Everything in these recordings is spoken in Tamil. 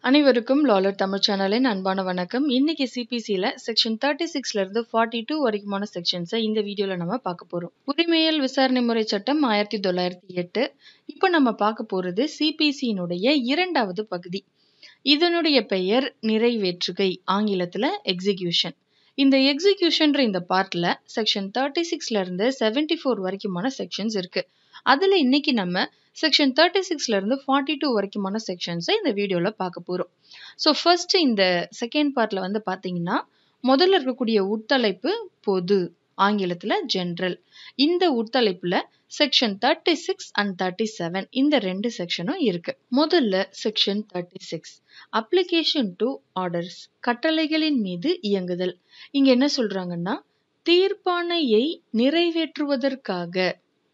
அனைவருக்கும் லாலர் தமிழ் சேனலின் அன்பான வணக்கம். இன்னைக்கு சிபிசில செக்ஷன் 36ல இருந்து 42 வரைக்குமான செக்ஷன்ஸை இந்த வீடியோல நம்ம பார்க்க போறோம். உரிமையியல் விசாரணை முறை சட்டம் 1908. இப்போ நம்ம பார்க்க போறது சிபிசியினுடைய இரண்டாவது பகுதி. இதனுடைய பெயர் நிறைவேற்றுகை, ஆங்கிலத்துல எக்ஸிகியூஷன். இந்த எக்ஸிகியூஷன்ற இந்த பார்ட்ல செக்ஷன் 36ல இருந்து 74 வரைக்குமான செக்ஷன்ஸ் இருக்கு. அதுல இன்னைக்கு நம்ம செக்ஷன் 36ல இருந்து 42 வரைக்குமான செக்ஷன்ஸை இந்த வீடியோல பார்க்க போறோம். ஸோ ஃபர்ஸ்ட் இந்த செகண்ட் பார்ட்ல வந்து பாத்தீங்கன்னா முதல்ல இருக்கக்கூடிய உட்தலைப்பு பொது, ஆங்கிலத்துல ஜெனரல். இந்த உட்தலைப்புல செக்ஷன் 36 அண்ட் 37 இந்த ரெண்டு செக்ஷனும் இருக்கு. முதல்ல செக்ஷன் 36 அப்ளிகேஷன் டு ஆர்டர்ஸ், கட்டளைகளின் மீது இயங்குதல். இங்க என்ன சொல்றாங்கன்னா, தீர்ப்பாணையை நிறைவேற்றுவதற்காக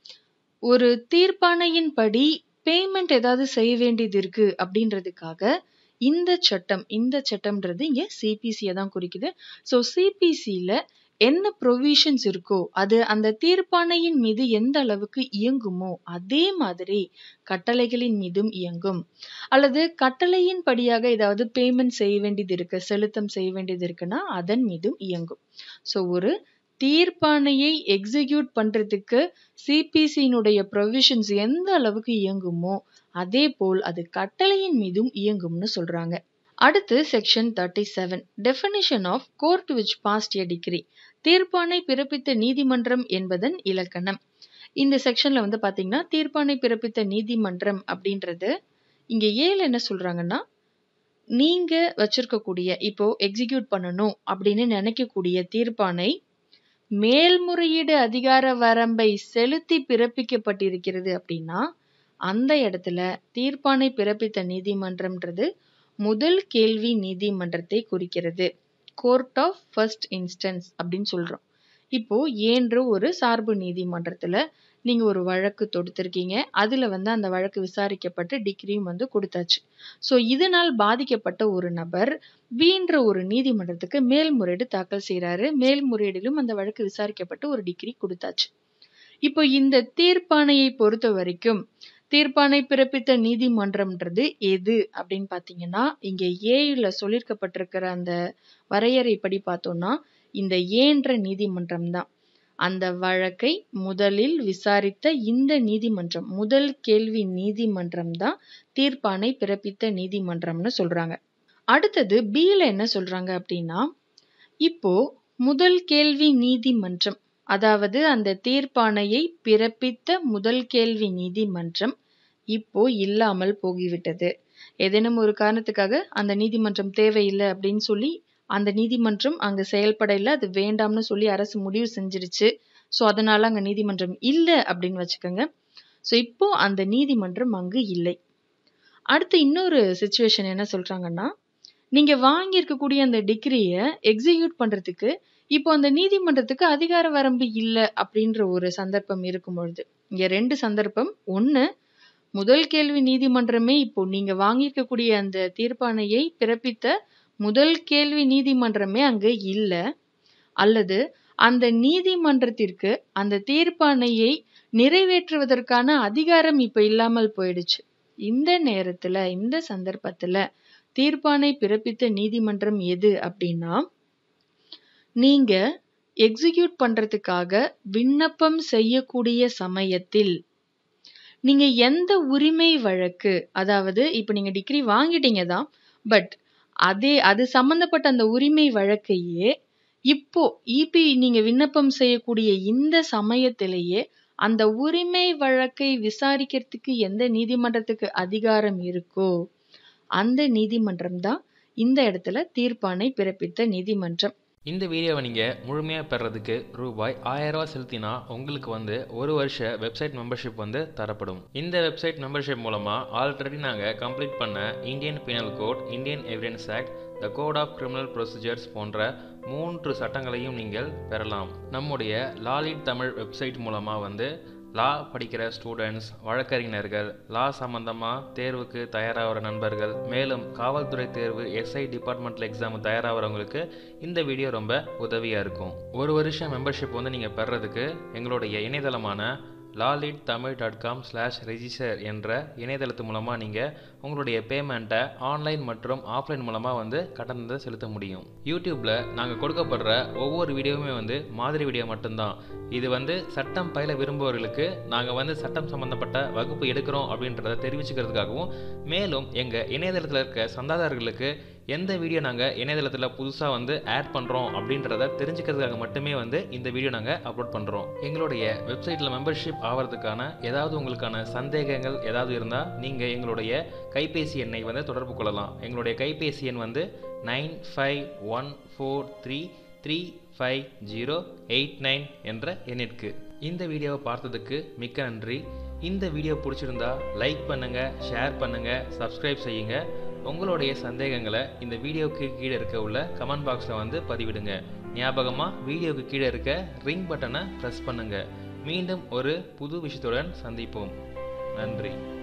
ஒரு தீர்ப்பாணையின் படி பேமெண்ட் ஏதாவது செய்ய வேண்டியது இருக்கு அப்படின்றதுக்காக இந்த சட்டம்ன்றது இங்க சிபிசியை தான் குறிக்குது. ஸோ சிபிசியில என்ன ப்ரொவிஷன்ஸ் இருக்கோ அது அந்த தீர்ப்பாணையின் மீது எந்த அளவுக்கு இயங்குமோ அதே மாதிரி கட்டளைகளின் மீதும் இயங்கும். அல்லது கட்டளையின் படியாக ஏதாவது பேமெண்ட் செய்ய வேண்டியது இருக்கு, செலுத்தம் செய்ய வேண்டியது இருக்குன்னா அதன் மீதும் இயங்கும். ஸோ ஒரு தீர்ப்பாணையை எக்ஸிக்யூட் பண்றதுக்கு சிபிசியினுடைய ப்ரொவிஷன்ஸ் எந்த அளவுக்கு இயங்குமோ அதே போல் அது கட்டளையின் மீதும் இயங்கும்னு சொல்றாங்க. அடுத்து section 37 definition of court which passed a decree, தீர்ப்பாணை பிறப்பித்த நீதிமன்றம் என்பதன் இலக்கணம். இந்த செக்ஷன்ல வந்து பாத்தீங்கன்னா தீர்ப்பாணை பிறப்பித்த நீதிமன்றம் அப்படின்றது இங்க ஏல என்ன சொல்றாங்கன்னா, நீங்க வச்சிருக்கக்கூடிய இப்போ எக்ஸிக்யூட் பண்ணணும் அப்படின்னு நினைக்கக்கூடிய தீர்ப்பாணை மேல்முறையீடு அதிகார வரம்பை செலுத்தி பிறப்பிக்கப்பட்டிருக்கிறது அப்படின்னா அந்த இடத்துல தீர்ப்பாணை பிறப்பித்த நீதிமன்றம்ன்றது முதல் கேள்வி நீதிமன்றத்தை குறிக்கிறது. கோர்ட் ஆஃப் ஃபர்ஸ்ட் இன்ஸ்டன்ஸ் அப்படின்னு சொல்றோம். இப்போ ஏன்ற ஒரு சார்பு நீதிமன்றத்துல நீங்க ஒரு வழக்கு தொடுத்திருக்கீங்க, அதுல வந்து அந்த வழக்கு விசாரிக்கப்பட்டு டிகிரியும் வந்து கொடுத்தாச்சு. ஸோ இதனால் பாதிக்கப்பட்ட ஒரு நபர் பீன்ற ஒரு நீதிமன்றத்துக்கு மேல்முறையீடு தாக்கல் செய்யறாரு. மேல்முறையீடிலும் அந்த வழக்கு விசாரிக்கப்பட்டு ஒரு டிகிரி கொடுத்தாச்சு. இப்போ இந்த தீர்ப்பாணையை பொறுத்த வரைக்கும் தீர்ப்பாணை பிறப்பித்த நீதிமன்றம்ன்றது எது அப்படின்னு பாத்தீங்கன்னா, இங்க ஏல சொல்லியிருக்கப்பட்டிருக்கிற அந்த வரையறைப்படி பார்த்தோம்னா இந்த ஏன்ற நீதிமன்றம் தான் அந்த வழக்கை முதலில் விசாரித்த இந்த நீதிமன்றம், முதல் கேள்வி நீதிமன்றம் தான் தீர்ப்பாணை பிறப்பித்த நீதிமன்றம்னு சொல்றாங்க. அடுத்தது பில என்ன சொல்றாங்க அப்படின்னா, இப்போ முதல் கேள்வி நீதிமன்றம், அதாவது அந்த தீர்ப்பாணையை பிறப்பித்த முதல் கேள்வி நீதிமன்றம் இப்போ இல்லாமல் போகிவிட்டது. ஏதேனும் ஒரு காரணத்துக்காக அந்த நீதிமன்றம் தேவையில்லை அப்படின்னு சொல்லி அந்த நீதிமன்றம் அங்க செயல்படல, அது வேண்டாம்னு சொல்லி அரசு முடிவு செஞ்சிருச்சு. ஸோ அதனால அங்க நீதிமன்றம் இல்லை அப்படின்னு வச்சுக்கோங்க. ஸோ இப்போ அந்த நீதிமன்றம் அங்கு இல்லை. அடுத்து இன்னொரு சிச்சுவேஷன் என்ன சொல்றாங்கன்னா, நீங்க வாங்கி இருக்கக்கூடிய அந்த டிகிரியை எக்ஸிக்யூட் பண்றதுக்கு இப்போ அந்த நீதிமன்றத்துக்கு அதிகார வரம்பு இல்லை அப்படின்ற ஒரு சந்தர்ப்பம் இருக்கும் பொழுது, இங்க ரெண்டு சந்தர்ப்பம். ஒண்ணு, முதல் கேள்வி நீதிமன்றமே இப்போ நீங்க வாங்கியிருக்கக்கூடிய அந்த தீர்ப்பாணையை பிறப்பித்த முதல் கேள்வி நீதிமன்றமே அங்கு இல்லை, அல்லது அந்த நீதிமன்றத்திற்கு அந்த தீர்ப்பாணையை நிறைவேற்றுவதற்கான அதிகாரம் இப்ப இல்லாமல் போயிடுச்சு. இந்த நேரத்துல இந்த சந்தர்ப்பத்துல தீர்ப்பாணை பிறப்பித்த நீதிமன்றம் எது அப்படின்னா, நீங்க எக்ஸிக்யூட் பண்றதுக்காக விண்ணப்பம் செய்யக்கூடிய சமயத்தில் நீங்க எந்த உரிமை வழக்கு, அதாவது இப்ப நீங்க டிகிரி வாங்கிட்டீங்க தான், பட் அது சம்பந்தப்பட்ட அந்த உரிமை வழக்கையே இப்போ இபி நீங்க விண்ணப்பம் செய்யக்கூடிய இந்த சமயத்திலேயே அந்த உரிமை வழக்கை விசாரிக்கிறதுக்கு எந்த நீதிமன்றத்துக்கு அதிகாரம் இருக்கோ அந்த நீதிமன்றம் தான் இந்த இடத்துல தீர்ப்பாணை பிறப்பித்த நீதிமன்றம். இந்த வீடியோவை நீங்கள் முழுமையாக பெறதுக்கு ரூபாய் 1000 செலுத்தினா உங்களுக்கு வந்து ஒரு வருஷ வெப்சைட் மெம்பர்ஷிப் வந்து தரப்படும். இந்த வெப்சைட் மெம்பர்ஷிப் மூலமாக ஆல்ரெடி நாங்கள் கம்ப்ளீட் பண்ண Indian penal code, Indian evidence act, the code of criminal procedures போன்ற 3 சட்டங்களையும் நீங்கள் பெறலாம். நம்முடைய லாலிட் தமிழ் வெப்சைட் மூலமாக வந்து லா படிக்கிற ஸ்டூடெண்ட்ஸ், வழக்கறிஞர்கள், லா சம்பந்தமாக தேர்வுக்கு தயாராகிற நண்பர்கள், மேலும் காவல்துறை தேர்வு, எஸ்ஐ டிபார்ட்மெண்டல் எக்ஸாம் தயாராகிறவங்களுக்கு இந்த வீடியோ ரொம்ப உதவியாக இருக்கும். ஒரு வருஷம் மெம்பர்ஷிப் வந்து நீங்கள் பெறதுக்கு எங்களுடைய இணையதளமான lawleadtamil.com/register என்ற இணையதளத்து மூலமாக நீங்கள் உங்களுடைய பேமெண்ட்டை ஆன்லைன் மற்றும் ஆஃப்லைன் மூலமாக வந்து கட்டணத்தை செலுத்த முடியும். யூடியூப்பில் நாங்கள் கொடுக்கப்படுற ஒவ்வொரு வீடியோவுமே வந்து மாதிரி வீடியோ மட்டும்தான். இது வந்து சட்டம் பயில விரும்புபவர்களுக்கு நாங்கள் வந்து சட்டம் சம்பந்தப்பட்ட வகுப்பு எடுக்கிறோம் அப்படின்றத தெரிவிச்சுக்கிறதுக்காகவும், மேலும் எங்கள் இணையதளத்தில் இருக்க சந்தாதாரர்களுக்கு எந்த வீடியோ நாங்கள் இணையதளத்தில் புதுசாக வந்து ஆட் பண்ணுறோம் அப்படின்றத தெரிஞ்சுக்கிறதுக்காக மட்டுமே வந்து இந்த வீடியோ நாங்கள் அப்லோட் பண்ணுறோம். எங்களுடைய வெப்சைட்டில் மெம்பர்ஷிப் ஆகிறதுக்கான ஏதாவது உங்களுக்கான சந்தேகங்கள் ஏதாவது இருந்தால் நீங்கள் எங்களுடைய கைபேசி எண்ணை வந்து தொடர்பு கொள்ளலாம். எங்களுடைய கைபேசி எண் வந்து 9514335089 என்ற எண்ணிற்கு. இந்த வீடியோவை பார்த்ததுக்கு மிக்க நன்றி. இந்த வீடியோ பிடிச்சிருந்தா லைக் பண்ணுங்கள், ஷேர் பண்ணுங்கள், சப்ஸ்கிரைப் செய்யுங்க. உங்களுடைய சந்தேகங்களை இந்த வீடியோவுக்கு கீழே இருக்க உள்ள கமெண்ட் பாக்ஸில் வந்து பதிவிடுங்க. ஞாபகமாக வீடியோவுக்கு கீழே இருக்க ரிங் பட்டனை ப்ரெஸ் பண்ணுங்கள். மீண்டும் ஒரு புது விஷயத்துடன் சந்திப்போம். நன்றி.